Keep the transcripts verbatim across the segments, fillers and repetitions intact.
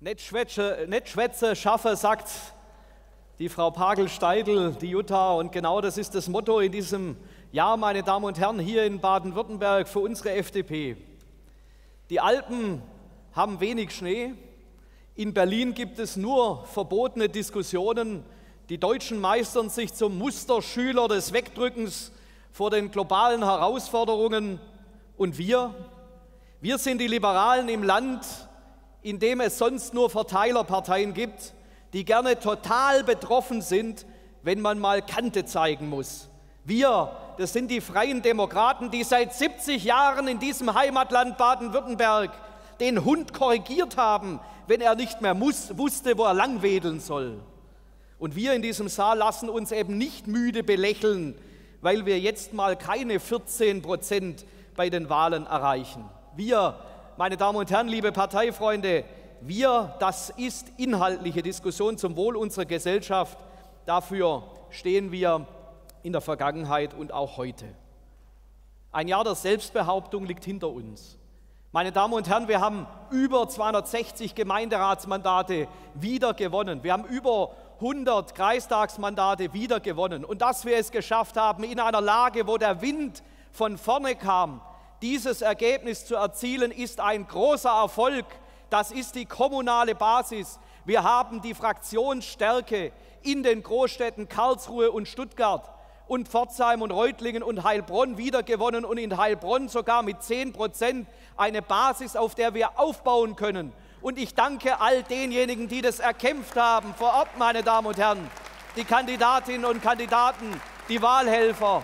Nicht Schwätze, nicht Schwätze schaffe, sagt die Frau Pagel-Steidl, die Jutta. Und genau das ist das Motto in diesem Jahr, meine Damen und Herren, hier in Baden-Württemberg für unsere F D P. Die Alpen haben wenig Schnee. In Berlin gibt es nur verbotene Diskussionen. Die Deutschen meistern sich zum Musterschüler des Wegdrückens vor den globalen Herausforderungen. Und wir, wir sind die Liberalen im Land, in dem es sonst nur Verteilerparteien gibt, die gerne total betroffen sind, wenn man mal Kante zeigen muss. Wir, das sind die Freien Demokraten, die seit siebzig Jahren in diesem Heimatland Baden-Württemberg den Hund korrigiert haben, wenn er nicht mehr muss, wusste, wo er langwedeln soll. Und wir in diesem Saal lassen uns eben nicht müde belächeln, weil wir jetzt mal keine vierzehn Prozent bei den Wahlen erreichen. Wir, meine Damen und Herren, liebe Parteifreunde, wir, das ist inhaltliche Diskussion zum Wohl unserer Gesellschaft. Dafür stehen wir in der Vergangenheit und auch heute. Ein Jahr der Selbstbehauptung liegt hinter uns. Meine Damen und Herren, wir haben über zweihundertsechzig Gemeinderatsmandate wieder gewonnen. Wir haben über hundert Kreistagsmandate wieder gewonnen. Und dass wir es geschafft haben, in einer Lage, wo der Wind von vorne kam, dieses Ergebnis zu erzielen, ist ein großer Erfolg. Das ist die kommunale Basis. Wir haben die Fraktionsstärke in den Großstädten Karlsruhe und Stuttgart und Pforzheim und Reutlingen und Heilbronn wiedergewonnen und in Heilbronn sogar mit zehn Prozent eine Basis, auf der wir aufbauen können. Und ich danke all denjenigen, die das erkämpft haben vor Ort, meine Damen und Herren, die Kandidatinnen und Kandidaten, die Wahlhelfer.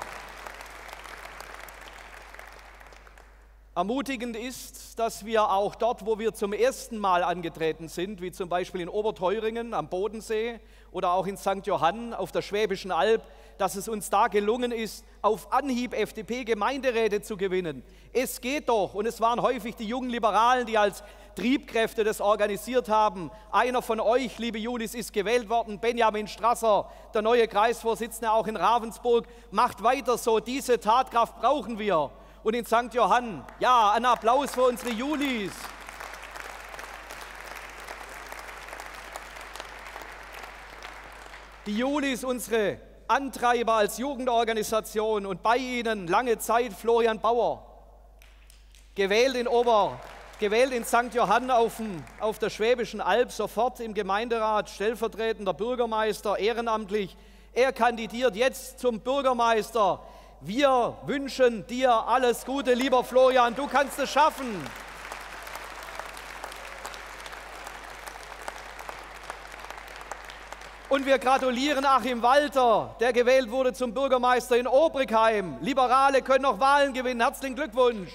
Ermutigend ist, dass wir auch dort, wo wir zum ersten Mal angetreten sind, wie zum Beispiel in Oberteuringen am Bodensee oder auch in Sankt Johann auf der Schwäbischen Alb, dass es uns da gelungen ist, auf Anhieb F D P-Gemeinderäte zu gewinnen. Es geht doch, und es waren häufig die jungen Liberalen, die als Triebkräfte das organisiert haben. Einer von euch, liebe Julis, ist gewählt worden, Benjamin Strasser, der neue Kreisvorsitzende auch in Ravensburg. Macht weiter so, diese Tatkraft brauchen wir. Und in Sankt Johann, ja, ein Applaus für unsere Julis. Die Julis, unsere Antreiber als Jugendorganisation, und bei ihnen lange Zeit Florian Bauer, gewählt in Ober, gewählt in Sankt Johann auf, dem, auf der Schwäbischen Alb, sofort im Gemeinderat, stellvertretender Bürgermeister, ehrenamtlich. Er kandidiert jetzt zum Bürgermeister. Wir wünschen dir alles Gute, lieber Florian, du kannst es schaffen. Und wir gratulieren Achim Walter, der gewählt wurde zum Bürgermeister in Obrigheim. Liberale können noch Wahlen gewinnen. Herzlichen Glückwunsch.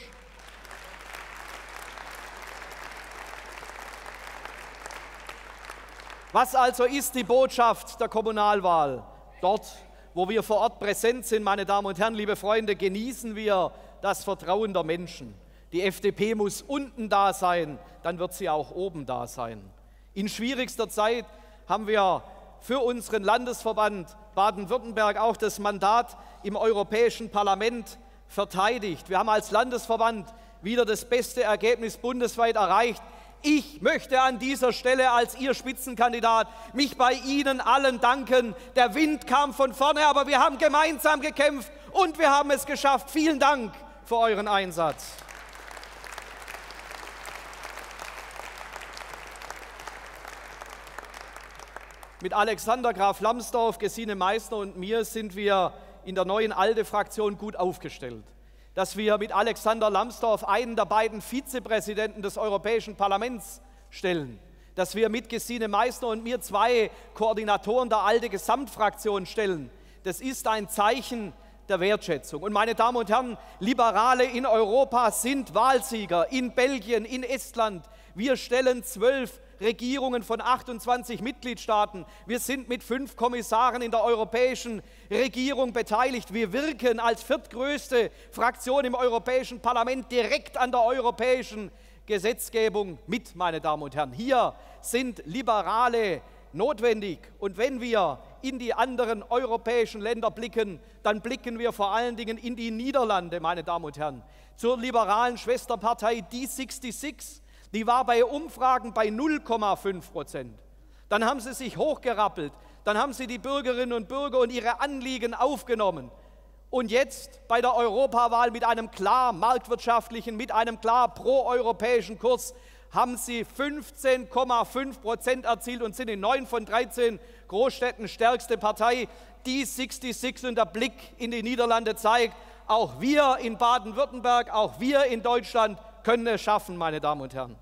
Was also ist die Botschaft der Kommunalwahl? Dort, wo wir vor Ort präsent sind, meine Damen und Herren, liebe Freunde, genießen wir das Vertrauen der Menschen. Die F D P muss unten da sein, dann wird sie auch oben da sein. In schwierigster Zeit haben wir für unseren Landesverband Baden-Württemberg auch das Mandat im Europäischen Parlament verteidigt. Wir haben als Landesverband wieder das beste Ergebnis bundesweit erreicht. Ich möchte an dieser Stelle als Ihr Spitzenkandidat mich bei Ihnen allen danken. Der Wind kam von vorne, aber wir haben gemeinsam gekämpft und wir haben es geschafft. Vielen Dank für euren Einsatz. Mit Alexander Graf Lambsdorff, Gesine Meissner und mir sind wir in der neuen ALDE-Fraktion gut aufgestellt. Dass wir mit Alexander Lambsdorff einen der beiden Vizepräsidenten des Europäischen Parlaments stellen, dass wir mit Gesine Meissner und mir zwei Koordinatoren der ALDE-Gesamtfraktion stellen, das ist ein Zeichen der Wertschätzung. Und meine Damen und Herren, Liberale in Europa sind Wahlsieger, in Belgien, in Estland. Wir stellen zwölf Regierungen von achtundzwanzig Mitgliedstaaten. Wir sind mit fünf Kommissaren in der europäischen Regierung beteiligt. Wir wirken als viertgrößte Fraktion im Europäischen Parlament direkt an der europäischen Gesetzgebung mit, meine Damen und Herren. Hier sind Liberale notwendig. Und wenn wir in die anderen europäischen Länder blicken, dann blicken wir vor allen Dingen in die Niederlande, meine Damen und Herren, zur liberalen Schwesterpartei D sechsundsechzig. Die war bei Umfragen bei null Komma fünf Prozent. Dann haben sie sich hochgerappelt, dann haben sie die Bürgerinnen und Bürger und ihre Anliegen aufgenommen. Und jetzt bei der Europawahl mit einem klar marktwirtschaftlichen, mit einem klar proeuropäischen Kurs haben sie fünfzehn Komma fünf Prozent erzielt und sind in neun von dreizehn Großstädten stärkste Partei. Die sechsundsechzig und der Blick in die Niederlande zeigt, auch wir in Baden-Württemberg, auch wir in Deutschland können es schaffen, meine Damen und Herren.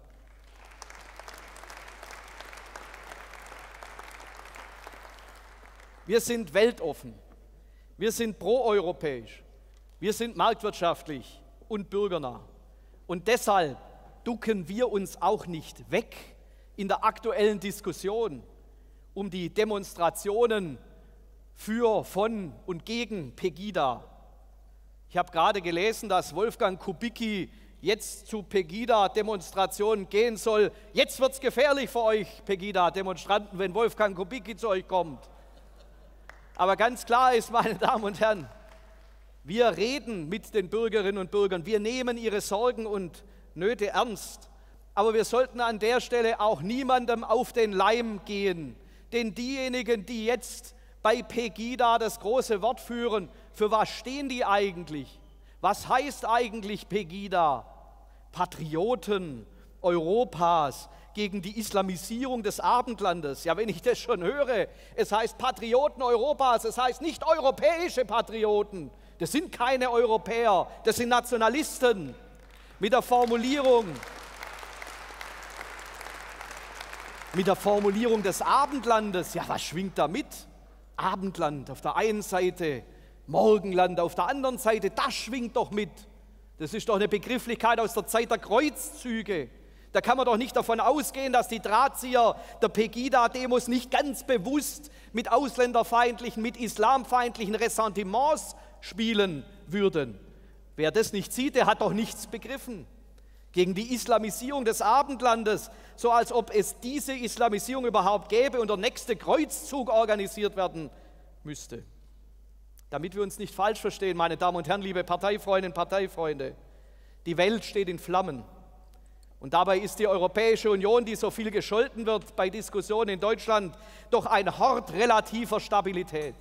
Wir sind weltoffen, wir sind proeuropäisch, wir sind marktwirtschaftlich und bürgernah. Und deshalb ducken wir uns auch nicht weg in der aktuellen Diskussion um die Demonstrationen für, von und gegen Pegida. Ich habe gerade gelesen, dass Wolfgang Kubicki jetzt zu Pegida-Demonstrationen gehen soll. Jetzt wird es gefährlich für euch, Pegida-Demonstranten, wenn Wolfgang Kubicki zu euch kommt. Aber ganz klar ist, meine Damen und Herren, wir reden mit den Bürgerinnen und Bürgern, wir nehmen ihre Sorgen und Nöte ernst, aber wir sollten an der Stelle auch niemandem auf den Leim gehen, denn diejenigen, die jetzt bei Pegida das große Wort führen, für was stehen die eigentlich? Was heißt eigentlich Pegida? Patrioten Europas gegen die Islamisierung des Abendlandes. Ja, wenn ich das schon höre, es heißt Patrioten Europas, es heißt nicht europäische Patrioten. Das sind keine Europäer, das sind Nationalisten. Mit der Formulierung, mit der Formulierung des Abendlandes, ja, was schwingt da mit? Abendland auf der einen Seite, Morgenland auf der anderen Seite, das schwingt doch mit. Das ist doch eine Begrifflichkeit aus der Zeit der Kreuzzüge. Da kann man doch nicht davon ausgehen, dass die Drahtzieher der Pegida-Demos nicht ganz bewusst mit ausländerfeindlichen, mit islamfeindlichen Ressentiments spielen würden. Wer das nicht sieht, der hat doch nichts begriffen. Gegen die Islamisierung des Abendlandes, so als ob es diese Islamisierung überhaupt gäbe und der nächste Kreuzzug organisiert werden müsste. Damit wir uns nicht falsch verstehen, meine Damen und Herren, liebe Parteifreundinnen und Parteifreunde, die Welt steht in Flammen. Und dabei ist die Europäische Union, die so viel gescholten wird bei Diskussionen in Deutschland, doch ein Hort relativer Stabilität.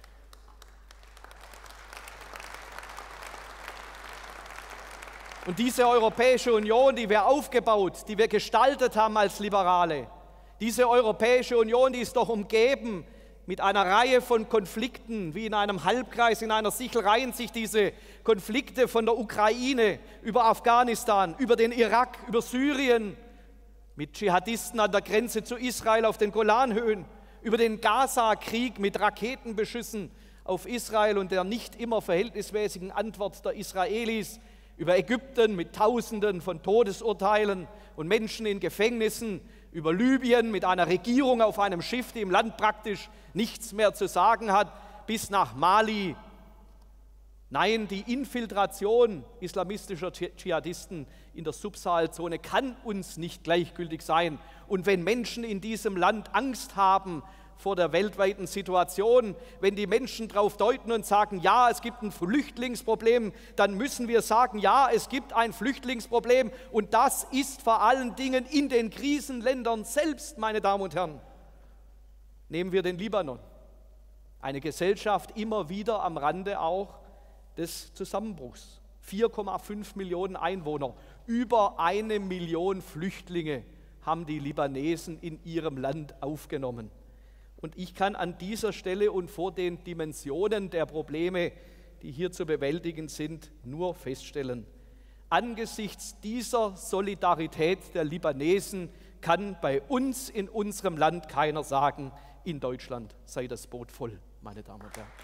Und diese Europäische Union, die wir aufgebaut, die wir gestaltet haben als Liberale, diese Europäische Union, die ist doch umgeben mit einer Reihe von Konflikten, wie in einem Halbkreis, in einer Sichel reihen sich diese Konflikte von der Ukraine über Afghanistan, über den Irak, über Syrien, mit Dschihadisten an der Grenze zu Israel auf den Golanhöhen, über den Gaza-Krieg mit Raketenbeschüssen auf Israel und der nicht immer verhältnismäßigen Antwort der Israelis, über Ägypten mit Tausenden von Todesurteilen und Menschen in Gefängnissen, über Libyen mit einer Regierung auf einem Schiff, die im Land praktisch nichts mehr zu sagen hat, bis nach Mali. Nein, die Infiltration islamistischer Dschihadisten in der Subsahelzone kann uns nicht gleichgültig sein. Und wenn Menschen in diesem Land Angst haben vor der weltweiten Situation, wenn die Menschen darauf deuten und sagen, ja, es gibt ein Flüchtlingsproblem, dann müssen wir sagen, ja, es gibt ein Flüchtlingsproblem und das ist vor allen Dingen in den Krisenländern selbst, meine Damen und Herren. Nehmen wir den Libanon, eine Gesellschaft immer wieder am Rande auch des Zusammenbruchs. vier Komma fünf Millionen Einwohner, über eine Million Flüchtlinge haben die Libanesen in ihrem Land aufgenommen. Und ich kann an dieser Stelle und vor den Dimensionen der Probleme, die hier zu bewältigen sind, nur feststellen: Angesichts dieser Solidarität der Libanesen kann bei uns in unserem Land keiner sagen, in Deutschland sei das Boot voll, meine Damen und Herren.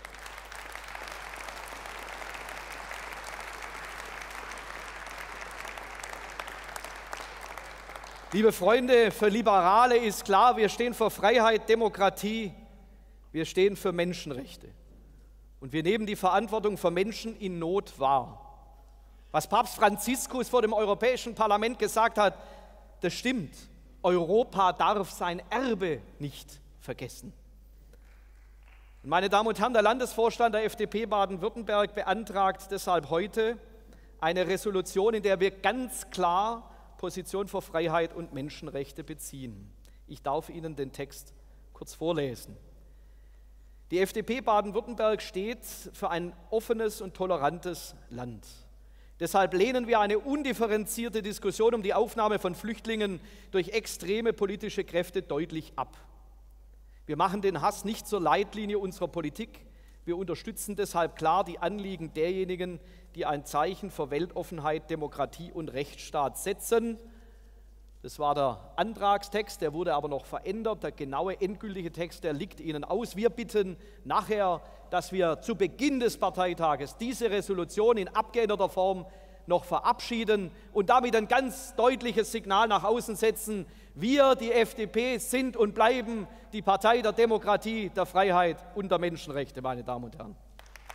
Liebe Freunde, für Liberale ist klar, wir stehen für Freiheit, Demokratie, wir stehen für Menschenrechte. Und wir nehmen die Verantwortung für Menschen in Not wahr. Was Papst Franziskus vor dem Europäischen Parlament gesagt hat, das stimmt. Europa darf sein Erbe nicht vergessen. Und meine Damen und Herren, der Landesvorstand der F D P Baden-Württemberg beantragt deshalb heute eine Resolution, in der wir ganz klar Position für Freiheit und Menschenrechte beziehen. Ich darf Ihnen den Text kurz vorlesen. Die F D P Baden-Württemberg steht für ein offenes und tolerantes Land. Deshalb lehnen wir eine undifferenzierte Diskussion um die Aufnahme von Flüchtlingen durch extreme politische Kräfte deutlich ab. Wir machen den Hass nicht zur Leitlinie unserer Politik. Wir unterstützen deshalb klar die Anliegen derjenigen, die ein Zeichen für Weltoffenheit, Demokratie und Rechtsstaat setzen. Das war der Antragstext, der wurde aber noch verändert. Der genaue, endgültige Text, der liegt Ihnen aus. Wir bitten nachher, dass wir zu Beginn des Parteitages diese Resolution in abgeänderter Form noch verabschieden und damit ein ganz deutliches Signal nach außen setzen. Wir, die F D P, sind und bleiben die Partei der Demokratie, der Freiheit und der Menschenrechte, meine Damen und Herren.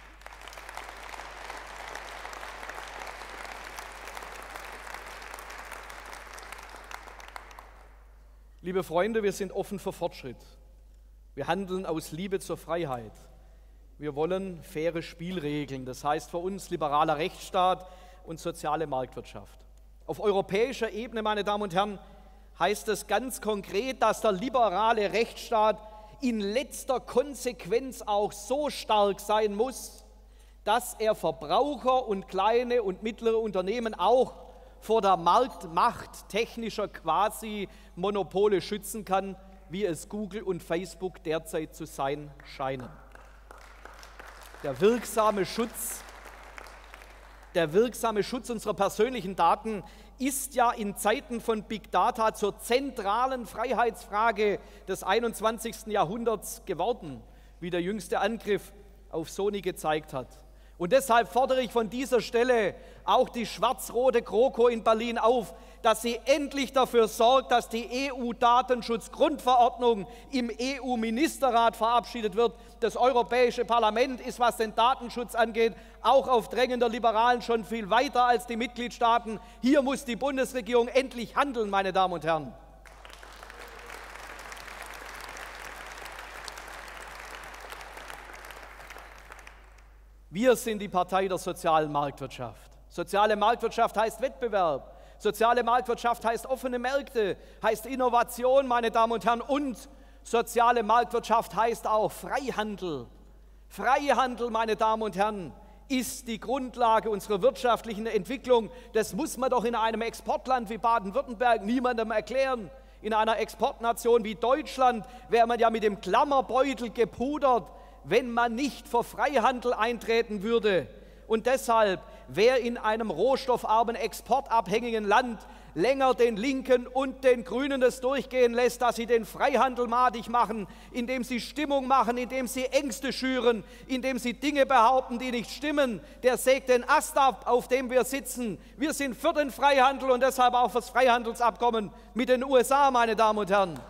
Liebe Freunde, wir sind offen für Fortschritt. Wir handeln aus Liebe zur Freiheit. Wir wollen faire Spielregeln, das heißt für uns liberaler Rechtsstaat und soziale Marktwirtschaft. Auf europäischer Ebene, meine Damen und Herren, heißt es ganz konkret, dass der liberale Rechtsstaat in letzter Konsequenz auch so stark sein muss, dass er Verbraucher und kleine und mittlere Unternehmen auch vor der Marktmacht technischer Quasi-Monopole schützen kann, wie es Google und Facebook derzeit zu sein scheinen. Der wirksame Schutz, der wirksame Schutz unserer persönlichen Daten ist ja in Zeiten von Big Data zur zentralen Freiheitsfrage des einundzwanzigsten Jahrhunderts geworden, wie der jüngste Angriff auf Sony gezeigt hat. Und deshalb fordere ich von dieser Stelle auch die schwarz-rote GroKo in Berlin auf, dass sie endlich dafür sorgt, dass die E U-Datenschutzgrundverordnung im E U-Ministerrat verabschiedet wird. Das Europäische Parlament ist, was den Datenschutz angeht, auch auf Drängen der Liberalen schon viel weiter als die Mitgliedstaaten. Hier muss die Bundesregierung endlich handeln, meine Damen und Herren. Wir sind die Partei der sozialen Marktwirtschaft. Soziale Marktwirtschaft heißt Wettbewerb. Soziale Marktwirtschaft heißt offene Märkte, heißt Innovation, meine Damen und Herren. Und soziale Marktwirtschaft heißt auch Freihandel. Freihandel, meine Damen und Herren, ist die Grundlage unserer wirtschaftlichen Entwicklung. Das muss man doch in einem Exportland wie Baden-Württemberg niemandem erklären. In einer Exportnation wie Deutschland wäre man ja mit dem Klammerbeutel gepudert, wenn man nicht für Freihandel eintreten würde. Und deshalb, wer in einem rohstoffarmen, exportabhängigen Land länger den Linken und den Grünen es durchgehen lässt, dass sie den Freihandel madig machen, indem sie Stimmung machen, indem sie Ängste schüren, indem sie Dinge behaupten, die nicht stimmen, der sägt den Ast ab, auf dem wir sitzen. Wir sind für den Freihandel und deshalb auch für das Freihandelsabkommen mit den U S A, meine Damen und Herren.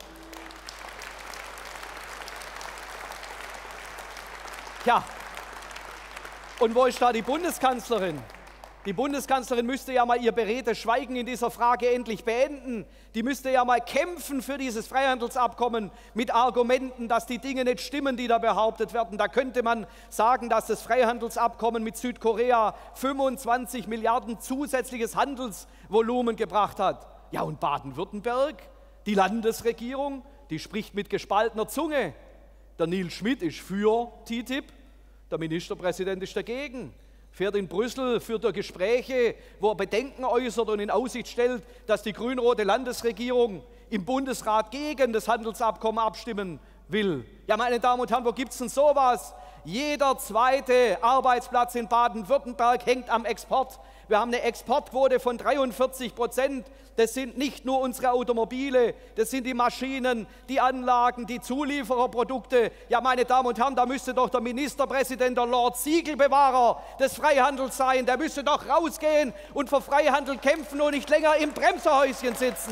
Tja, und wo ist da die Bundeskanzlerin? Die Bundeskanzlerin müsste ja mal ihr beredtes Schweigen in dieser Frage endlich beenden. Die müsste ja mal kämpfen für dieses Freihandelsabkommen mit Argumenten, dass die Dinge nicht stimmen, die da behauptet werden. Da könnte man sagen, dass das Freihandelsabkommen mit Südkorea fünfundzwanzig Milliarden zusätzliches Handelsvolumen gebracht hat. Ja, und Baden-Württemberg, die Landesregierung, die spricht mit gespaltener Zunge. Der Nils Schmidt ist für T T I P, der Ministerpräsident ist dagegen. Fährt in Brüssel, führt er Gespräche, wo er Bedenken äußert und in Aussicht stellt, dass die grün-rote Landesregierung im Bundesrat gegen das Handelsabkommen abstimmen will. Ja, meine Damen und Herren, wo gibt es denn sowas? Jeder zweite Arbeitsplatz in Baden-Württemberg hängt am Export. Wir haben eine Exportquote von dreiundvierzig Prozent. Das sind nicht nur unsere Automobile, das sind die Maschinen, die Anlagen, die Zuliefererprodukte. Ja, meine Damen und Herren, da müsste doch der Ministerpräsident, der Lord Siegelbewahrer des Freihandels sein. Der müsste doch rausgehen und für Freihandel kämpfen und nicht länger im Bremserhäuschen sitzen.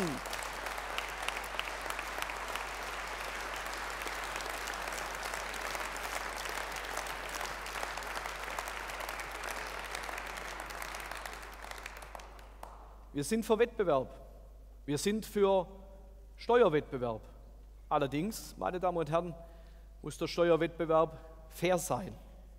Wir sind für Wettbewerb. Wir sind für Steuerwettbewerb. Allerdings, meine Damen und Herren, muss der Steuerwettbewerb fair sein.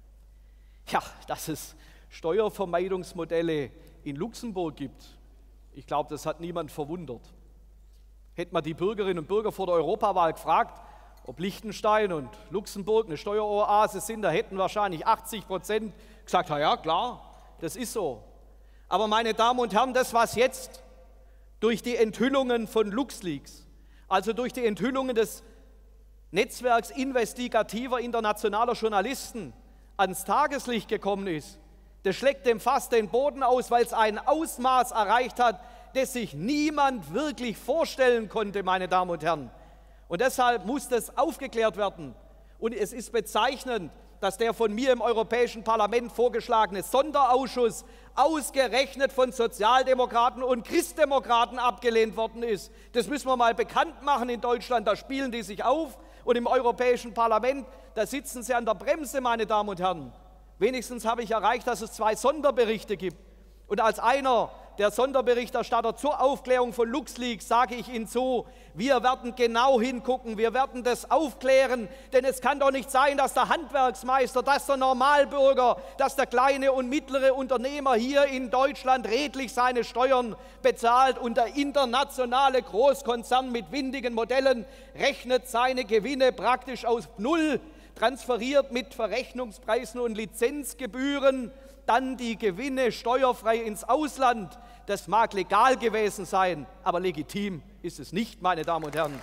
Ja, dass es Steuervermeidungsmodelle in Luxemburg gibt, Ich glaube, das hat niemand verwundert. Hätte man die Bürgerinnen und Bürger vor der Europawahl gefragt, ob Liechtenstein und Luxemburg eine Steueroase sind, da hätten wahrscheinlich achtzig Prozent gesagt, ja, ja klar, das ist so. Aber meine Damen und Herren, das, was jetzt durch die Enthüllungen von LuxLeaks, also durch die Enthüllungen des Netzwerks investigativer internationaler Journalisten ans Tageslicht gekommen ist, das schlägt dem Fass den Boden aus, weil es ein Ausmaß erreicht hat, das sich niemand wirklich vorstellen konnte, meine Damen und Herren. Und deshalb muss das aufgeklärt werden. Und es ist bezeichnend, dass der von mir im Europäischen Parlament vorgeschlagene Sonderausschuss ausgerechnet von Sozialdemokraten und Christdemokraten abgelehnt worden ist. Das müssen wir mal bekannt machen in Deutschland, da spielen die sich auf. Und im Europäischen Parlament, da sitzen sie an der Bremse, meine Damen und Herren. Wenigstens habe ich erreicht, dass es zwei Sonderberichte gibt. Und als einer der Sonderberichterstatter zur Aufklärung von LuxLeaks sage ich Ihnen zu, wir werden genau hingucken, wir werden das aufklären, denn es kann doch nicht sein, dass der Handwerksmeister, dass der Normalbürger, dass der kleine und mittlere Unternehmer hier in Deutschland redlich seine Steuern bezahlt und der internationale Großkonzern mit windigen Modellen rechnet seine Gewinne praktisch auf Null, transferiert mit Verrechnungspreisen und Lizenzgebühren dann die Gewinne steuerfrei ins Ausland. Das mag legal gewesen sein, aber legitim ist es nicht, meine Damen und Herren.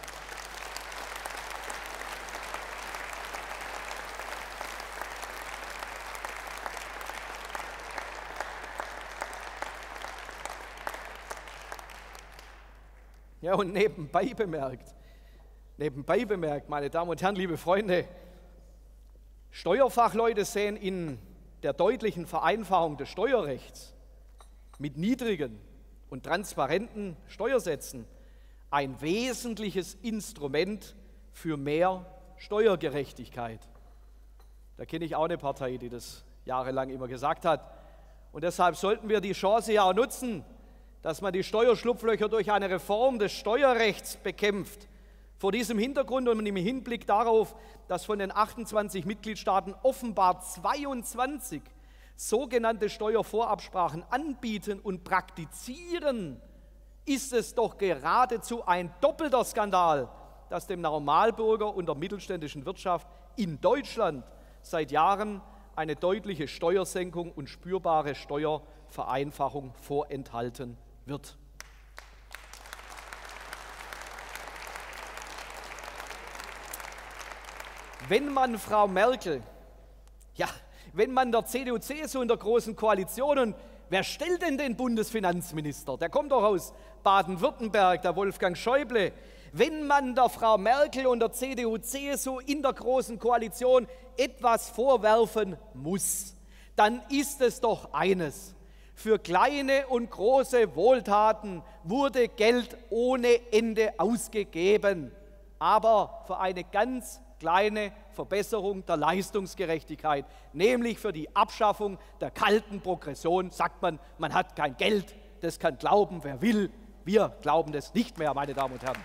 Ja, und nebenbei bemerkt, nebenbei bemerkt, meine Damen und Herren, liebe Freunde, Steuerfachleute sehen in der deutlichen Vereinfachung des Steuerrechts mit niedrigen und transparenten Steuersätzen ein wesentliches Instrument für mehr Steuergerechtigkeit. Da kenne ich auch eine Partei, die das jahrelang immer gesagt hat. Und deshalb sollten wir die Chance ja auch nutzen, dass man die Steuerschlupflöcher durch eine Reform des Steuerrechts bekämpft. Vor diesem Hintergrund und im Hinblick darauf, dass von den achtundzwanzig Mitgliedstaaten offenbar zweiundzwanzig sogenannte Steuervorabsprachen anbieten und praktizieren, ist es doch geradezu ein doppelter Skandal, dass dem Normalbürger und der mittelständischen Wirtschaft in Deutschland seit Jahren eine deutliche Steuersenkung und spürbare Steuervereinfachung vorenthalten wird. Wenn man Frau Merkel, ja, wenn man der C D U C S U in der Großen Koalition, und wer stellt denn den Bundesfinanzminister? Der kommt doch aus Baden-Württemberg, der Wolfgang Schäuble. Wenn man der Frau Merkel und der C D U C S U in der Großen Koalition etwas vorwerfen muss, dann ist es doch eines: Für kleine und große Wohltaten wurde Geld ohne Ende ausgegeben, aber für eine ganz kleine Verbesserung der Leistungsgerechtigkeit, nämlich für die Abschaffung der kalten Progression, sagt man, man hat kein Geld. Das kann glauben, wer will. Wir glauben das nicht mehr, meine Damen und Herren.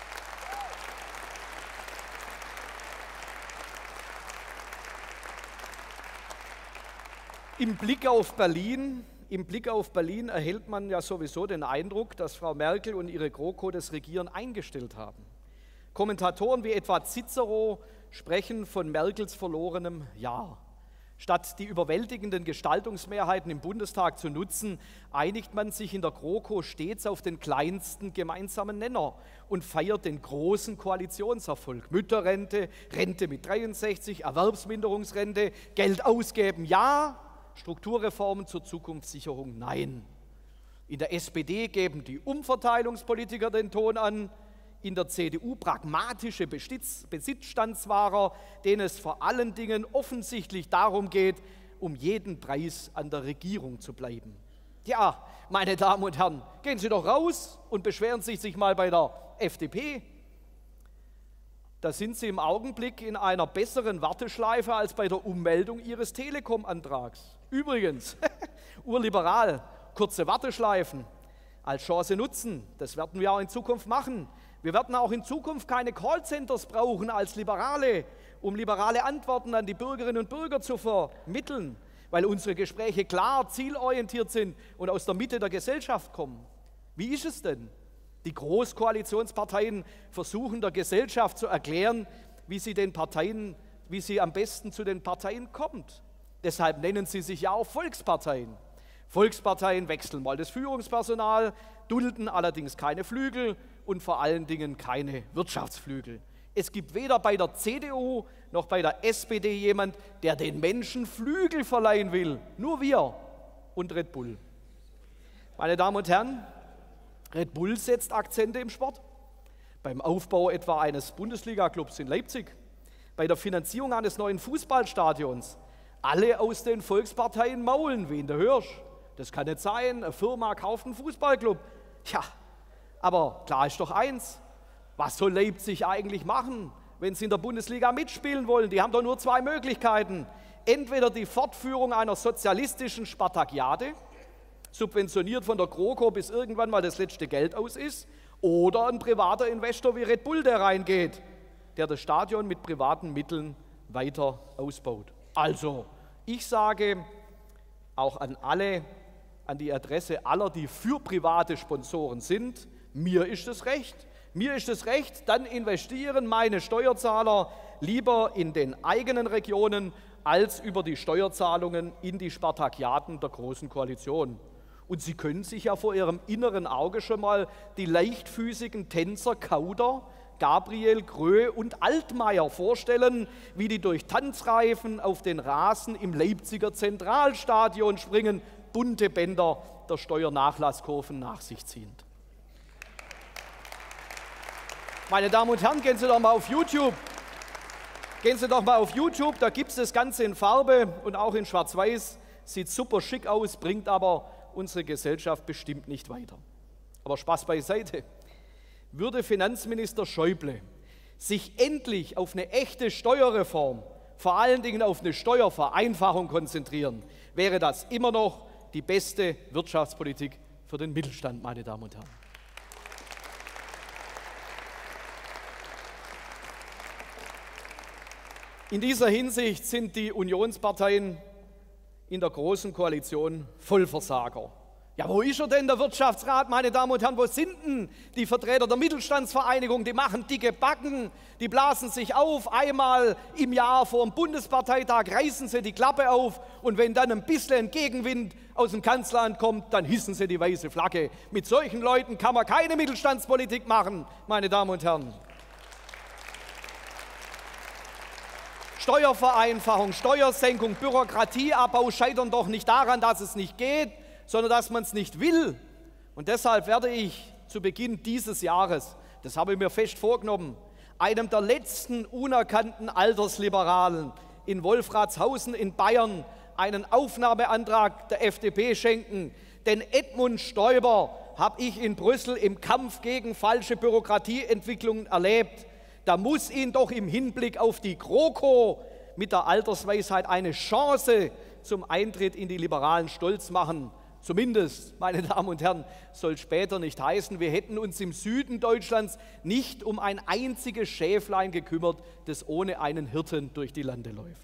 Im Blick auf Berlin, im Blick auf Berlin erhält man ja sowieso den Eindruck, dass Frau Merkel und ihre GroKo das Regieren eingestellt haben. Kommentatoren wie etwa Cicero sprechen von Merkels verlorenem Jahr. Statt die überwältigenden Gestaltungsmehrheiten im Bundestag zu nutzen, einigt man sich in der GroKo stets auf den kleinsten gemeinsamen Nenner und feiert den großen Koalitionserfolg. Mütterrente, Rente mit dreiundsechzig, Erwerbsminderungsrente, Geld ausgeben, ja, Strukturreformen zur Zukunftssicherung, nein. In der S P D geben die Umverteilungspolitiker den Ton an, in der C D U pragmatische Besitz, Besitzstandswahrer, denen es vor allen Dingen offensichtlich darum geht, um jeden Preis an der Regierung zu bleiben. Ja, meine Damen und Herren, gehen Sie doch raus und beschweren Sie sich mal bei der F D P. Da sind Sie im Augenblick in einer besseren Warteschleife als bei der Ummeldung Ihres Telekom-Antrags. Übrigens, urliberal, kurze Warteschleifen als Chance nutzen, das werden wir auch in Zukunft machen. Wir werden auch in Zukunft keine Callcenters brauchen als Liberale, um liberale Antworten an die Bürgerinnen und Bürger zu vermitteln, weil unsere Gespräche klar zielorientiert sind und aus der Mitte der Gesellschaft kommen. Wie ist es denn? Die Großkoalitionsparteien versuchen der Gesellschaft zu erklären, wie sie den Parteien, wie sie am besten zu den Parteien kommt. Deshalb nennen sie sich ja auch Volksparteien. Volksparteien wechseln mal das Führungspersonal, dulden allerdings keine Flügel und vor allen Dingen keine Wirtschaftsflügel. Es gibt weder bei der C D U noch bei der S P D jemand, der den Menschen Flügel verleihen will. Nur wir und Red Bull. Meine Damen und Herren, Red Bull setzt Akzente im Sport. Beim Aufbau etwa eines Bundesliga-Clubs in Leipzig, bei der Finanzierung eines neuen Fußballstadions. Alle aus den Volksparteien maulen, wen du hörst. Das kann nicht sein, eine Firma kauft einen Fußballclub. Ja, aber klar ist doch eins, was soll Leipzig eigentlich machen, wenn sie in der Bundesliga mitspielen wollen? Die haben doch nur zwei Möglichkeiten. Entweder die Fortführung einer sozialistischen Spartakiade, subventioniert von der GroKo, bis irgendwann mal das letzte Geld aus ist, oder ein privater Investor wie Red Bull, der reingeht, der das Stadion mit privaten Mitteln weiter ausbaut. Also, ich sage auch an alle, an die Adresse aller, die für private Sponsoren sind, mir ist es recht, mir ist es recht, dann investieren meine Steuerzahler lieber in den eigenen Regionen als über die Steuerzahlungen in die Spartakiaden der Großen Koalition. Und Sie können sich ja vor Ihrem inneren Auge schon mal die leichtfüßigen Tänzer Kauder, Gabriel, Grö und Altmaier vorstellen, wie die durch Tanzreifen auf den Rasen im Leipziger Zentralstadion springen, bunte Bänder der Steuernachlasskurven nach sich ziehend. Meine Damen und Herren, gehen Sie doch mal auf YouTube. Gehen Sie doch mal auf YouTube, da gibt es das Ganze in Farbe und auch in Schwarz-Weiß. Sieht super schick aus, bringt aber unsere Gesellschaft bestimmt nicht weiter. Aber Spaß beiseite. Würde Finanzminister Schäuble sich endlich auf eine echte Steuerreform, vor allen Dingen auf eine Steuervereinfachung konzentrieren, wäre das immer noch die beste Wirtschaftspolitik für den Mittelstand, meine Damen und Herren. In dieser Hinsicht sind die Unionsparteien in der Großen Koalition Vollversager. Ja, wo ist er denn, der Wirtschaftsrat, meine Damen und Herren? Wo sind denn die Vertreter der Mittelstandsvereinigung? Die machen dicke Backen, die blasen sich auf. Einmal im Jahr vor dem Bundesparteitag reißen sie die Klappe auf und wenn dann ein bisschen Gegenwind aus dem Kanzleramt kommt, dann hissen sie die weiße Flagge. Mit solchen Leuten kann man keine Mittelstandspolitik machen, meine Damen und Herren. Steuervereinfachung, Steuersenkung, Bürokratieabbau scheitern doch nicht daran, dass es nicht geht, sondern dass man es nicht will. Und deshalb werde ich zu Beginn dieses Jahres, das habe ich mir fest vorgenommen, einem der letzten unerkannten Altersliberalen in Wolfratshausen in Bayern einen Aufnahmeantrag der F D P schenken. Denn Edmund Stoiber habe ich in Brüssel im Kampf gegen falsche Bürokratieentwicklungen erlebt. Da muss ihn doch im Hinblick auf die GroKo mit der Altersweisheit eine Chance zum Eintritt in die Liberalen stolz machen. Zumindest, meine Damen und Herren, soll später nicht heißen, wir hätten uns im Süden Deutschlands nicht um ein einziges Schäflein gekümmert, das ohne einen Hirten durch die Lande läuft.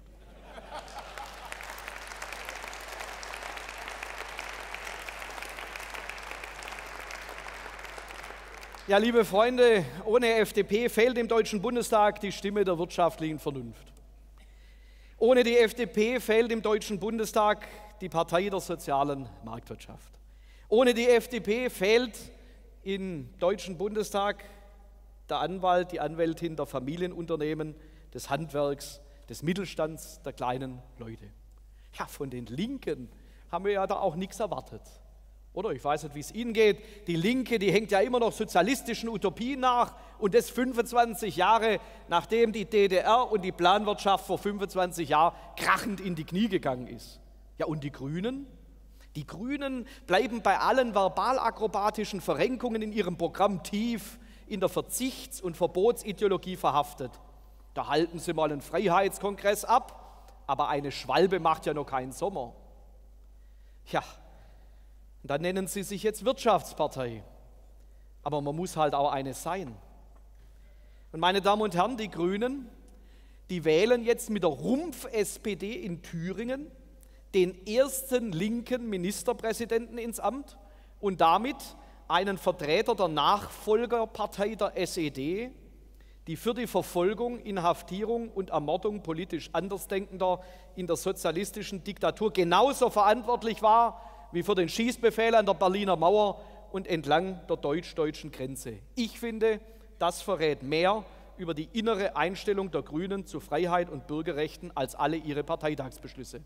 Ja, liebe Freunde, ohne F D P fehlt im Deutschen Bundestag die Stimme der wirtschaftlichen Vernunft. Ohne die F D P fehlt im Deutschen Bundestag die Partei der sozialen Marktwirtschaft. Ohne die F D P fehlt im Deutschen Bundestag der Anwalt, die Anwältin der Familienunternehmen, des Handwerks, des Mittelstands, der kleinen Leute. Ja, von den Linken haben wir ja da auch nichts erwartet. Oder ich weiß nicht, wie es Ihnen geht. Die Linke, die hängt ja immer noch sozialistischen Utopien nach und das fünfundzwanzig Jahre, nachdem die D D R und die Planwirtschaft vor fünfundzwanzig Jahren krachend in die Knie gegangen ist. Ja, und die Grünen? Die Grünen bleiben bei allen verbalakrobatischen Verrenkungen in ihrem Programm tief in der Verzichts- und Verbotsideologie verhaftet. Da halten sie mal einen Freiheitskongress ab, aber eine Schwalbe macht ja noch keinen Sommer. Ja, und dann nennen sie sich jetzt Wirtschaftspartei. Aber man muss halt auch eine sein. Und meine Damen und Herren, die Grünen, die wählen jetzt mit der Rumpf-S P D in Thüringen den ersten linken Ministerpräsidenten ins Amt und damit einen Vertreter der Nachfolgerpartei der S E D, die für die Verfolgung, Inhaftierung und Ermordung politisch Andersdenkender in der sozialistischen Diktatur genauso verantwortlich war wie für den Schießbefehl an der Berliner Mauer und entlang der deutsch-deutschen Grenze. Ich finde, das verrät mehr über die innere Einstellung der Grünen zu Freiheit und Bürgerrechten als alle ihre Parteitagsbeschlüsse.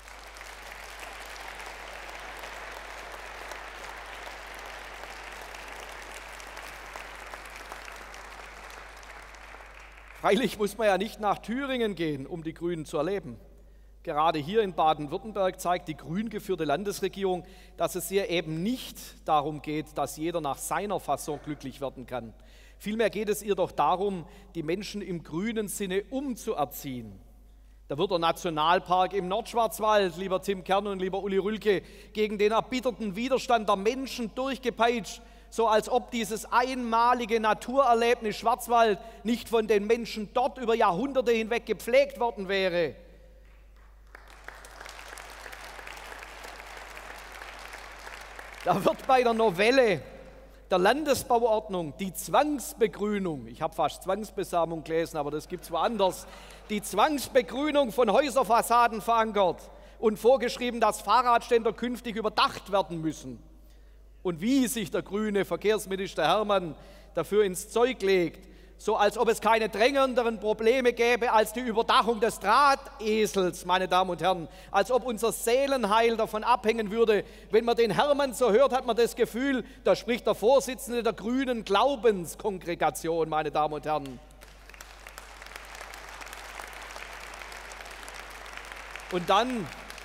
Freilich muss man ja nicht nach Thüringen gehen, um die Grünen zu erleben. Gerade hier in Baden-Württemberg zeigt die grün geführte Landesregierung, dass es ihr eben nicht darum geht, dass jeder nach seiner Fasson glücklich werden kann. Vielmehr geht es ihr doch darum, die Menschen im grünen Sinne umzuerziehen. Da wird der Nationalpark im Nordschwarzwald, lieber Tim Kern und lieber Uli Rülke, gegen den erbitterten Widerstand der Menschen durchgepeitscht, so als ob dieses einmalige Naturerlebnis Schwarzwald nicht von den Menschen dort über Jahrhunderte hinweg gepflegt worden wäre. Da wird bei der Novelle der Landesbauordnung die Zwangsbegrünung, ich habe fast Zwangsbesamung gelesen, aber das gibt es woanders, die Zwangsbegrünung von Häuserfassaden verankert und vorgeschrieben, dass Fahrradständer künftig überdacht werden müssen. Und wie sich der grüne Verkehrsminister Hermann dafür ins Zeug legt, so als ob es keine drängenderen Probleme gäbe als die Überdachung des Drahtesels, meine Damen und Herren, als ob unser Seelenheil davon abhängen würde. Wenn man den Hermann so hört, hat man das Gefühl, da spricht der Vorsitzende der grünen Glaubenskongregation, meine Damen und Herren. Und dann,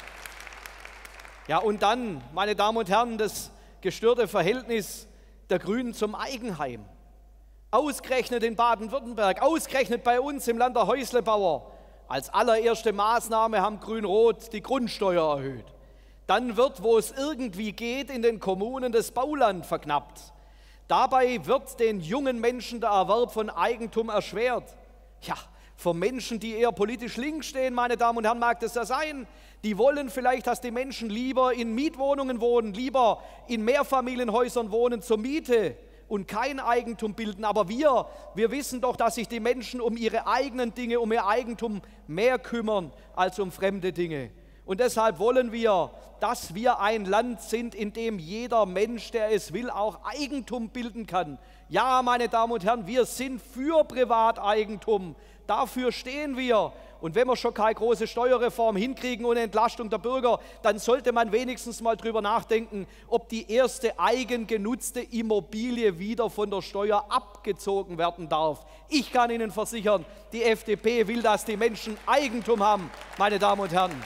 ja und dann, meine Damen und Herren, das gestörte Verhältnis der Grünen zum Eigenheim. Ausgerechnet in Baden-Württemberg, ausgerechnet bei uns im Land der Häuslebauer. Als allererste Maßnahme haben Grün-Rot die Grundsteuer erhöht. Dann wird, wo es irgendwie geht, in den Kommunen das Bauland verknappt. Dabei wird den jungen Menschen der Erwerb von Eigentum erschwert. Ja, für Menschen, die eher politisch links stehen, meine Damen und Herren, mag das ja sein. Die wollen vielleicht, dass die Menschen lieber in Mietwohnungen wohnen, lieber in Mehrfamilienhäusern wohnen zur Miete und kein Eigentum bilden. Aber wir, wir wissen doch, dass sich die Menschen um ihre eigenen Dinge, um ihr Eigentum mehr kümmern als um fremde Dinge. Und deshalb wollen wir, dass wir ein Land sind, in dem jeder Mensch, der es will, auch Eigentum bilden kann. Ja, meine Damen und Herren, wir sind für Privateigentum. Dafür stehen wir. Und wenn wir schon keine große Steuerreform hinkriegen und Entlastung der Bürger, dann sollte man wenigstens mal drüber nachdenken, ob die erste eigengenutzte Immobilie wieder von der Steuer abgezogen werden darf. Ich kann Ihnen versichern, die F D P will, dass die Menschen Eigentum haben, meine Damen und Herren.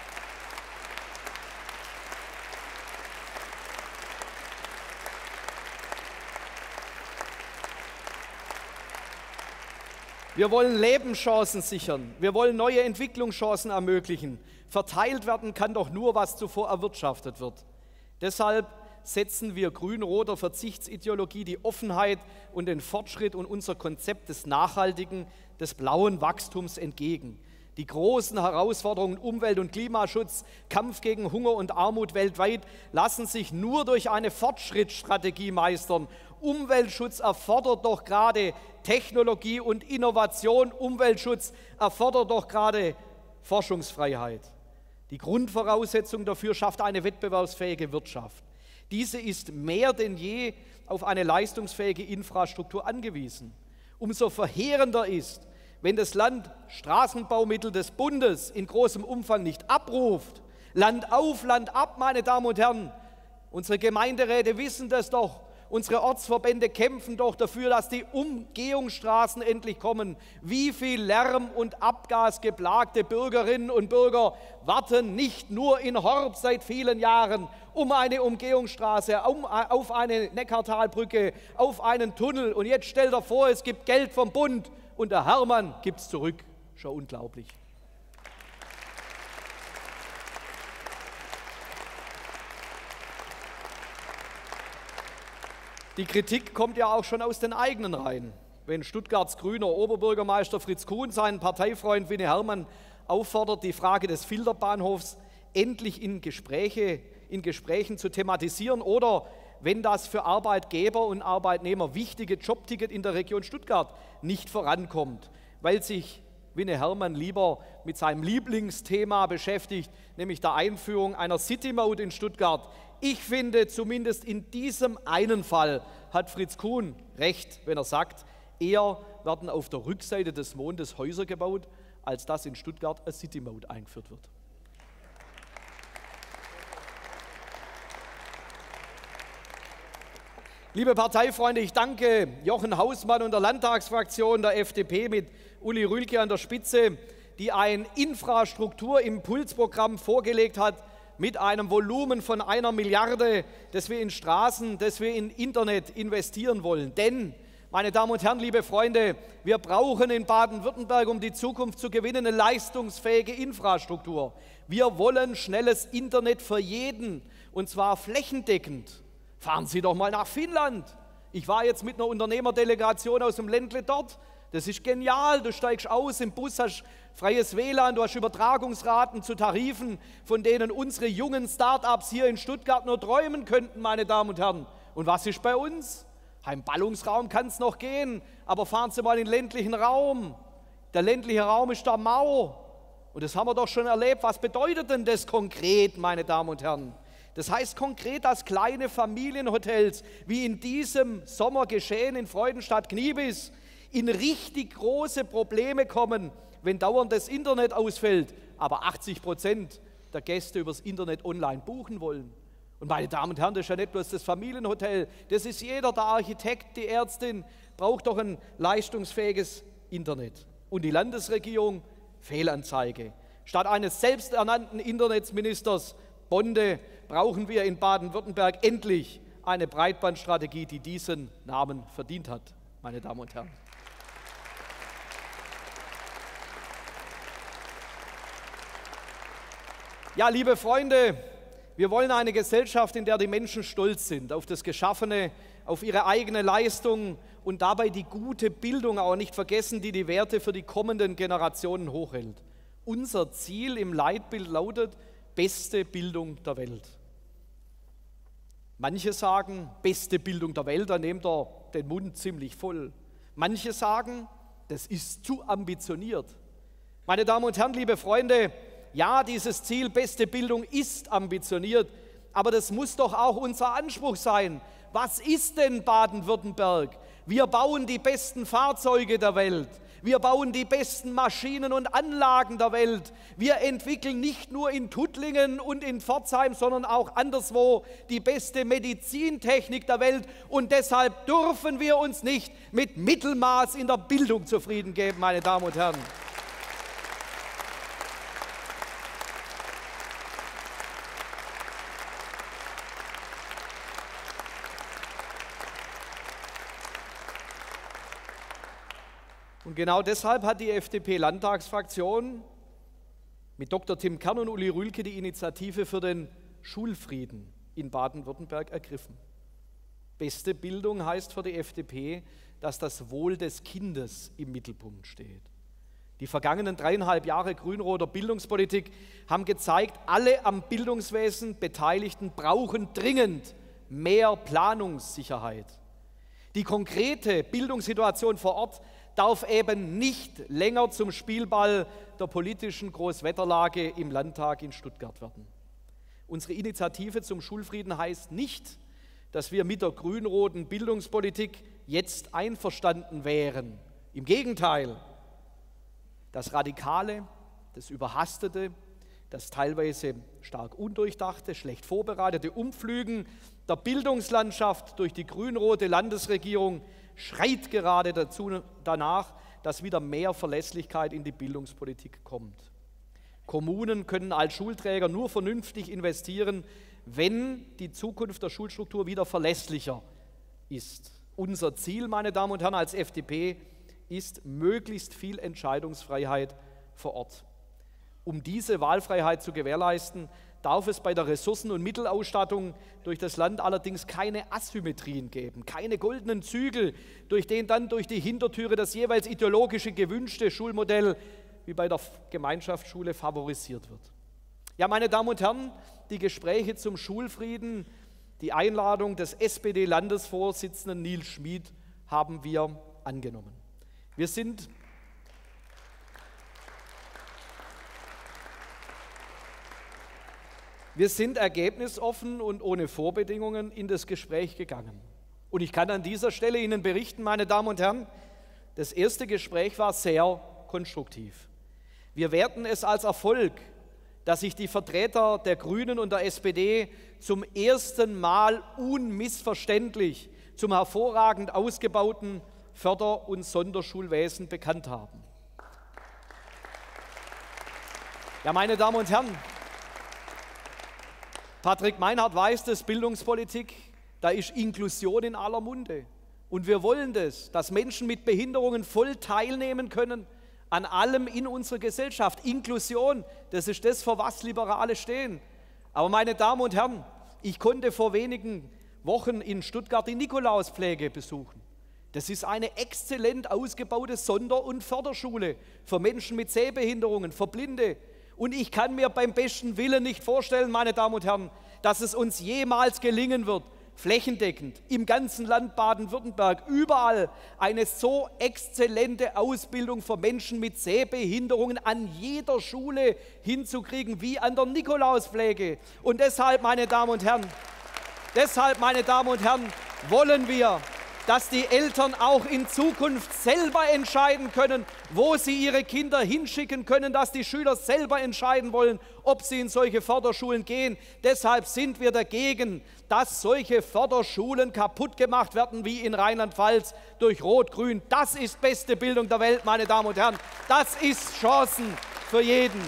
Wir wollen Lebenschancen sichern. Wir wollen neue Entwicklungschancen ermöglichen. Verteilt werden kann doch nur, was zuvor erwirtschaftet wird. Deshalb setzen wir grün-roter Verzichtsideologie die Offenheit und den Fortschritt und unser Konzept des nachhaltigen, des blauen Wachstums entgegen. Die großen Herausforderungen Umwelt- und Klimaschutz, Kampf gegen Hunger und Armut weltweit lassen sich nur durch eine Fortschrittsstrategie meistern. Umweltschutz erfordert doch gerade Technologie und Innovation. Umweltschutz erfordert doch gerade Forschungsfreiheit. Die Grundvoraussetzung dafür schafft eine wettbewerbsfähige Wirtschaft. Diese ist mehr denn je auf eine leistungsfähige Infrastruktur angewiesen. Umso verheerender ist, wenn das Land Straßenbaumittel des Bundes in großem Umfang nicht abruft. Land auf, Land ab, meine Damen und Herren. Unsere Gemeinderäte wissen das doch. Unsere Ortsverbände kämpfen doch dafür, dass die Umgehungsstraßen endlich kommen. Wie viel Lärm- und Abgasgeplagte Bürgerinnen und Bürger warten nicht nur in Horb seit vielen Jahren um eine Umgehungsstraße, um, auf eine Neckartalbrücke, auf einen Tunnel. Und jetzt stellt er vor, es gibt Geld vom Bund und der Hermann gibt es zurück. Schon unglaublich. Die Kritik kommt ja auch schon aus den eigenen Reihen. Wenn Stuttgarts grüner Oberbürgermeister Fritz Kuhn seinen Parteifreund Winnie Herrmann auffordert, die Frage des Filterbahnhofs endlich in, Gespräche, in Gesprächen zu thematisieren, oder wenn das für Arbeitgeber und Arbeitnehmer wichtige Jobticket in der Region Stuttgart nicht vorankommt, weil sich Winne Herrmann lieber mit seinem Lieblingsthema beschäftigt, nämlich der Einführung einer City-Maut in Stuttgart. Ich finde, zumindest in diesem einen Fall hat Fritz Kuhn recht, wenn er sagt, eher werden auf der Rückseite des Mondes Häuser gebaut, als dass in Stuttgart eine City-Maut eingeführt wird. Liebe Parteifreunde, ich danke Jochen Hausmann und der Landtagsfraktion der F D P mit Uli Rühlke an der Spitze, die ein Infrastrukturimpulsprogramm vorgelegt hat mit einem Volumen von einer Milliarde, das wir in Straßen, das wir in Internet investieren wollen. Denn, meine Damen und Herren, liebe Freunde, wir brauchen in Baden-Württemberg, um die Zukunft zu gewinnen, eine leistungsfähige Infrastruktur. Wir wollen schnelles Internet für jeden, und zwar flächendeckend. Fahren Sie doch mal nach Finnland. Ich war jetzt mit einer Unternehmerdelegation aus dem Ländle dort. Das ist genial. Du steigst aus, im Bus hast freies W L A N, du hast Übertragungsraten zu Tarifen, von denen unsere jungen Start-ups hier in Stuttgart nur träumen könnten, meine Damen und Herren. Und was ist bei uns? Im Ballungsraum kann es noch gehen, aber fahren Sie mal in den ländlichen Raum. Der ländliche Raum ist der Mau. Und das haben wir doch schon erlebt. Was bedeutet denn das konkret, meine Damen und Herren? Das heißt konkret, dass kleine Familienhotels, wie in diesem Sommer geschehen in Freudenstadt-Kniebis, in richtig große Probleme kommen, wenn dauernd das Internet ausfällt, aber achtzig Prozent der Gäste übers Internet online buchen wollen. Und meine Damen und Herren, das ist ja nicht bloß das Familienhotel, das ist jeder, der Architekt, die Ärztin, braucht doch ein leistungsfähiges Internet. Und die Landesregierung, Fehlanzeige. Statt eines selbsternannten Internetministers Bonde brauchen wir in Baden-Württemberg endlich eine Breitbandstrategie, die diesen Namen verdient hat, meine Damen und Herren. Ja, liebe Freunde, wir wollen eine Gesellschaft, in der die Menschen stolz sind auf das Geschaffene, auf ihre eigene Leistung und dabei die gute Bildung auch nicht vergessen, die die Werte für die kommenden Generationen hochhält. Unser Ziel im Leitbild lautet, beste Bildung der Welt. Manche sagen, beste Bildung der Welt, da nehmt ihr den Mund ziemlich voll. Manche sagen, das ist zu ambitioniert. Meine Damen und Herren, liebe Freunde, ja, dieses Ziel, beste Bildung, ist ambitioniert, aber das muss doch auch unser Anspruch sein. Was ist denn Baden-Württemberg? Wir bauen die besten Fahrzeuge der Welt. Wir bauen die besten Maschinen und Anlagen der Welt. Wir entwickeln nicht nur in Tuttlingen und in Pforzheim, sondern auch anderswo die beste Medizintechnik der Welt. Und deshalb dürfen wir uns nicht mit Mittelmaß in der Bildung zufrieden geben, meine Damen und Herren. Und genau deshalb hat die F D P-Landtagsfraktion mit Doktor Tim Kern und Uli Rühlke die Initiative für den Schulfrieden in Baden-Württemberg ergriffen. Beste Bildung heißt für die F D P, dass das Wohl des Kindes im Mittelpunkt steht. Die vergangenen dreieinhalb Jahre grün-roter Bildungspolitik haben gezeigt, alle am Bildungswesen Beteiligten brauchen dringend mehr Planungssicherheit. Die konkrete Bildungssituation vor Ort darf eben nicht länger zum Spielball der politischen Großwetterlage im Landtag in Stuttgart werden. Unsere Initiative zum Schulfrieden heißt nicht, dass wir mit der grün-roten Bildungspolitik jetzt einverstanden wären. Im Gegenteil, das Radikale, das Überhastete, das teilweise stark undurchdachte, schlecht vorbereitete Umpflügen der Bildungslandschaft durch die grün-rote Landesregierung schreit gerade dazu, danach, dass wieder mehr Verlässlichkeit in die Bildungspolitik kommt. Kommunen können als Schulträger nur vernünftig investieren, wenn die Zukunft der Schulstruktur wieder verlässlicher ist. Unser Ziel, meine Damen und Herren, als F D P ist möglichst viel Entscheidungsfreiheit vor Ort. Um diese Wahlfreiheit zu gewährleisten, darf es bei der Ressourcen- und Mittelausstattung durch das Land allerdings keine Asymmetrien geben, keine goldenen Zügel, durch den dann durch die Hintertüre das jeweils ideologische gewünschte Schulmodell wie bei der Gemeinschaftsschule favorisiert wird. Ja, meine Damen und Herren, die Gespräche zum Schulfrieden Die Einladung des S P D-Landesvorsitzenden Nils Schmid haben wir angenommen. Wir sind Wir sind ergebnisoffen und ohne Vorbedingungen in das Gespräch gegangen. Und ich kann an dieser Stelle Ihnen berichten, meine Damen und Herren, das erste Gespräch war sehr konstruktiv. Wir werten es als Erfolg, dass sich die Vertreter der Grünen und der S P D zum ersten Mal unmissverständlich zum hervorragend ausgebauten Förder- und Sonderschulwesen bekannt haben. Ja, meine Damen und Herren, Patrick Meinhardt weiß das, Bildungspolitik, da ist Inklusion in aller Munde. Und wir wollen das, dass Menschen mit Behinderungen voll teilnehmen können an allem in unserer Gesellschaft. Inklusion, das ist das, für was Liberale stehen. Aber meine Damen und Herren, ich konnte vor wenigen Wochen in Stuttgart die Nikolauspflege besuchen. Das ist eine exzellent ausgebaute Sonder- und Förderschule für Menschen mit Sehbehinderungen, für Blinde. Und ich kann mir beim besten Willen nicht vorstellen, meine Damen und Herren, dass es uns jemals gelingen wird, flächendeckend im ganzen Land Baden-Württemberg überall eine so exzellente Ausbildung für Menschen mit Sehbehinderungen an jeder Schule hinzukriegen wie an der Nikolauspflege. Und deshalb, meine Damen und Herren, deshalb, meine Damen und Herren, wollen wir, dass die Eltern auch in Zukunft selber entscheiden können, wo sie ihre Kinder hinschicken können, dass die Schüler selber entscheiden wollen, ob sie in solche Förderschulen gehen. Deshalb sind wir dagegen, dass solche Förderschulen kaputt gemacht werden, wie in Rheinland-Pfalz durch Rot-Grün. Das ist beste Bildung der Welt, meine Damen und Herren. Das ist Chancen für jeden.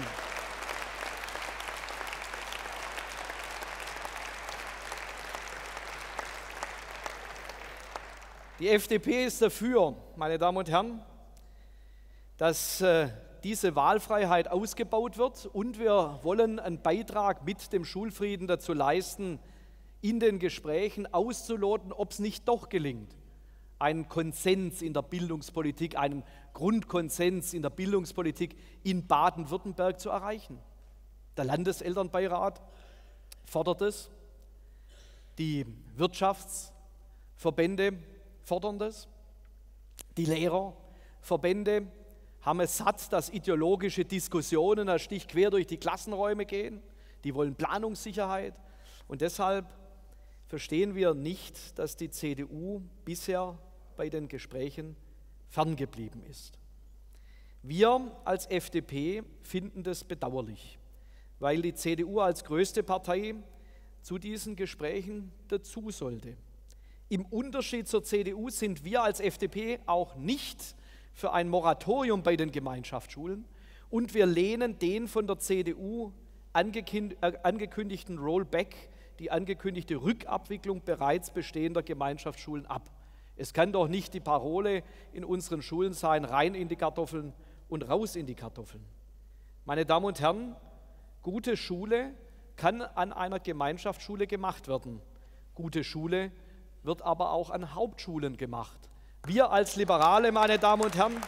Die F D P ist dafür, meine Damen und Herren, dass äh, diese Wahlfreiheit ausgebaut wird, und wir wollen einen Beitrag mit dem Schulfrieden dazu leisten, in den Gesprächen auszuloten, ob es nicht doch gelingt, einen Konsens in der Bildungspolitik, einen Grundkonsens in der Bildungspolitik in Baden-Württemberg zu erreichen. Der Landeselternbeirat fordert es, die Wirtschaftsverbände fordern das. Die Lehrerverbände haben es satt, dass ideologische Diskussionen ein Stich quer durch die Klassenräume gehen. Die wollen Planungssicherheit. Und deshalb verstehen wir nicht, dass die C D U bisher bei den Gesprächen ferngeblieben ist. Wir als F D P finden das bedauerlich, weil die C D U als größte Partei zu diesen Gesprächen dazu sollte. Im Unterschied zur C D U sind wir als F D P auch nicht für ein Moratorium bei den Gemeinschaftsschulen, und wir lehnen den von der C D U angekündigten Rollback, die angekündigte Rückabwicklung bereits bestehender Gemeinschaftsschulen ab. Es kann doch nicht die Parole in unseren Schulen sein, rein in die Kartoffeln und raus in die Kartoffeln. Meine Damen und Herren, gute Schule kann an einer Gemeinschaftsschule gemacht werden. Gute Schule wird aber auch an Hauptschulen gemacht. Wir als Liberale, meine Damen und Herren,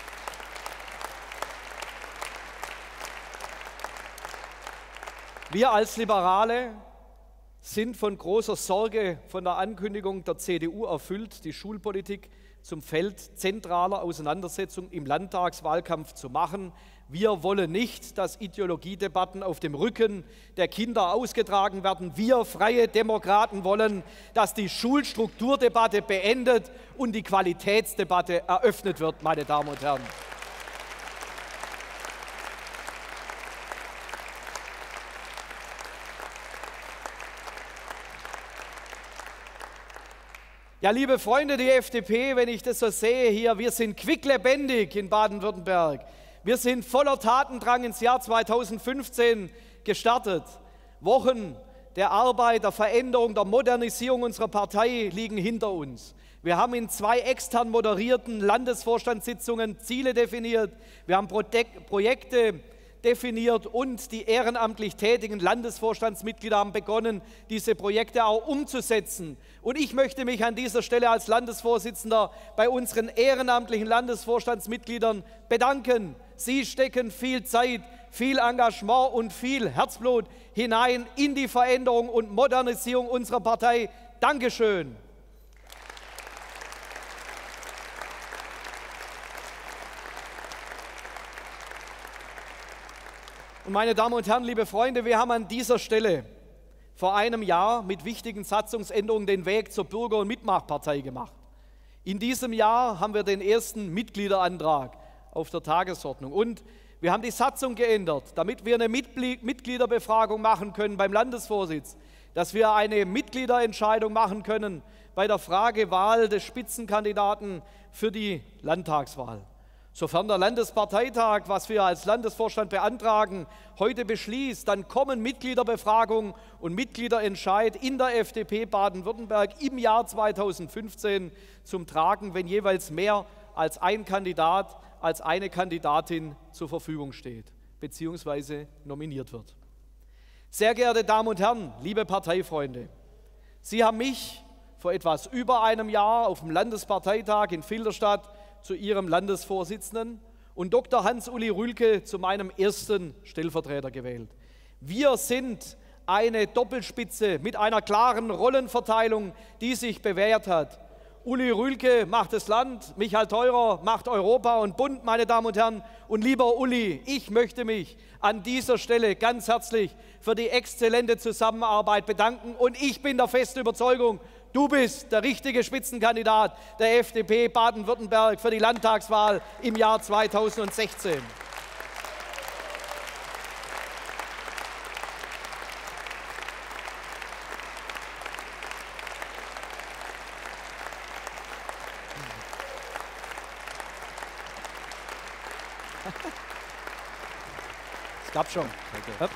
wir als Liberale sind von großer Sorge von der Ankündigung der C D U erfüllt, die Schulpolitik zum Feld zentraler Auseinandersetzung im Landtagswahlkampf zu machen. Wir wollen nicht, dass Ideologiedebatten auf dem Rücken der Kinder ausgetragen werden. Wir Freie Demokraten wollen, dass die Schulstrukturdebatte beendet und die Qualitätsdebatte eröffnet wird, meine Damen und Herren. Ja, liebe Freunde, die F D P, wenn ich das so sehe hier, wir sind quicklebendig in Baden-Württemberg. Wir sind voller Tatendrang ins Jahr zweitausendfünfzehn gestartet. Wochen der Arbeit, der Veränderung, der Modernisierung unserer Partei liegen hinter uns. Wir haben in zwei extern moderierten Landesvorstandssitzungen Ziele definiert. Wir haben Projekte definiert, und die ehrenamtlich tätigen Landesvorstandsmitglieder haben begonnen, diese Projekte auch umzusetzen. Und ich möchte mich an dieser Stelle als Landesvorsitzender bei unseren ehrenamtlichen Landesvorstandsmitgliedern bedanken. Sie stecken viel Zeit, viel Engagement und viel Herzblut hinein in die Veränderung und Modernisierung unserer Partei. Dankeschön. Und meine Damen und Herren, liebe Freunde, wir haben an dieser Stelle vor einem Jahr mit wichtigen Satzungsänderungen den Weg zur Bürger- und Mitmachpartei gemacht. In diesem Jahr haben wir den ersten Mitgliederantrag auf der Tagesordnung und wir haben die Satzung geändert, damit wir eine Mitgliederbefragung machen können beim Landesvorsitz, dass wir eine Mitgliederentscheidung machen können bei der Frage Wahl des Spitzenkandidaten für die Landtagswahl. Sofern der Landesparteitag, was wir als Landesvorstand beantragen, heute beschließt, dann kommen Mitgliederbefragung und Mitgliederentscheid in der F D P Baden-Württemberg im Jahr zweitausendfünfzehn zum Tragen, wenn jeweils mehr als ein Kandidat, als eine Kandidatin zur Verfügung steht bzw. nominiert wird. Sehr geehrte Damen und Herren, liebe Parteifreunde, Sie haben mich vor etwas über einem Jahr auf dem Landesparteitag in Filderstadt zu Ihrem Landesvorsitzenden und Doktor Hans-Uli Rühlke zu meinem ersten Stellvertreter gewählt. Wir sind eine Doppelspitze mit einer klaren Rollenverteilung, die sich bewährt hat. Uli Rühlke macht das Land, Michael Theurer macht Europa und Bund, meine Damen und Herren. Und lieber Uli, ich möchte mich an dieser Stelle ganz herzlich für die exzellente Zusammenarbeit bedanken und ich bin der festen Überzeugung, du bist der richtige Spitzenkandidat der F D P Baden-Württemberg für die Landtagswahl im Jahr zweitausendsechzehn. Es gab schon. Okay.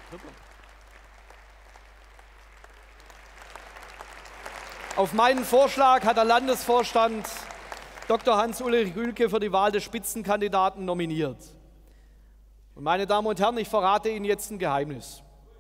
Auf meinen Vorschlag hat der Landesvorstand Doktor Hans-Uli Rühlke für die Wahl des Spitzenkandidaten nominiert. Und meine Damen und Herren, ich verrate Ihnen jetzt ein Geheimnis.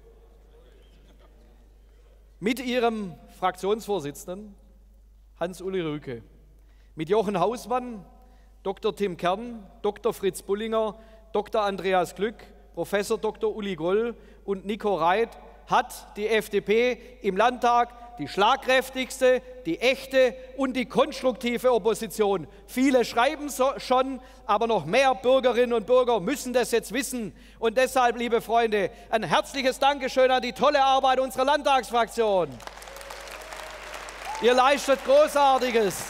Mit Ihrem Fraktionsvorsitzenden Hans-Uli Rühlke, mit Jochen Hausmann, Doktor Tim Kern, Doktor Fritz Bullinger, Doktor Andreas Glück, Professor Doktor Uli Goll und Nico Reit hat die F D P im Landtag die schlagkräftigste, die echte und die konstruktive Opposition. Viele schreiben so schon, aber noch mehr Bürgerinnen und Bürger müssen das jetzt wissen. Und deshalb, liebe Freunde, ein herzliches Dankeschön an die tolle Arbeit unserer Landtagsfraktion. Ihr leistet Großartiges.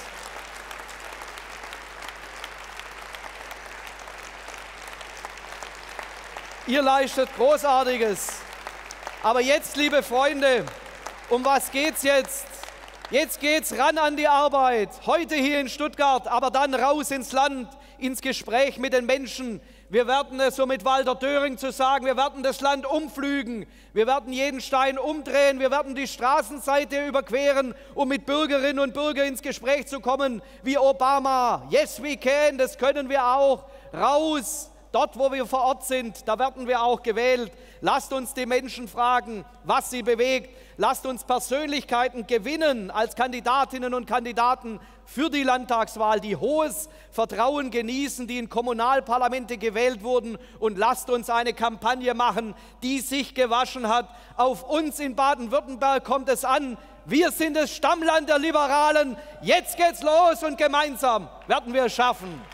Ihr leistet Großartiges. Aber jetzt, liebe Freunde, um was geht's jetzt? Jetzt geht's ran an die Arbeit. Heute hier in Stuttgart, aber dann raus ins Land, ins Gespräch mit den Menschen. Wir werden es, so mit Walter Döring zu sagen, wir werden das Land umflügen. Wir werden jeden Stein umdrehen. Wir werden die Straßenseite überqueren, um mit Bürgerinnen und Bürgern ins Gespräch zu kommen, wie Obama. Yes, we can, das können wir auch. Raus! Dort, wo wir vor Ort sind, da werden wir auch gewählt. Lasst uns die Menschen fragen, was sie bewegt. Lasst uns Persönlichkeiten gewinnen als Kandidatinnen und Kandidaten für die Landtagswahl, die hohes Vertrauen genießen, die in Kommunalparlamente gewählt wurden. Und lasst uns eine Kampagne machen, die sich gewaschen hat. Auf uns in Baden-Württemberg kommt es an. Wir sind das Stammland der Liberalen. Jetzt geht's los und gemeinsam werden wir es schaffen.